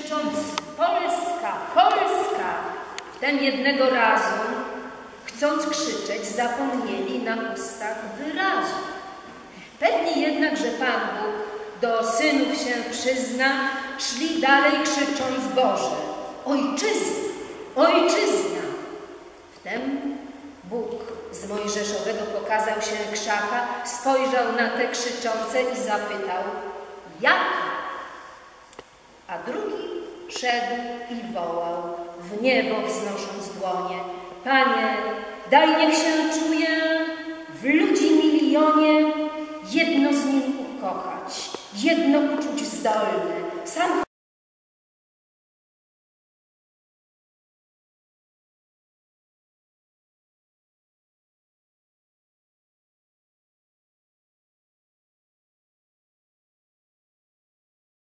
krzycząc Polska, Polska. Wtem jednego razu, chcąc krzyczeć, zapomnieli na ustach wyrazu. Pewni jednak, że Pan Bóg do synów się przyzna, szli dalej krzycząc Boże, Ojczyzna, Ojczyzna. Wtem Bóg z mojżeszowego pokazał się krzaka, spojrzał na te krzyczące i zapytał, jaka? A drugi szedł i wołał, w niebo wznosząc dłonie, Panie, daj niech się czuje w ludzi milionie, jedno z nim ukochać, jedno uczuć zdolne, sam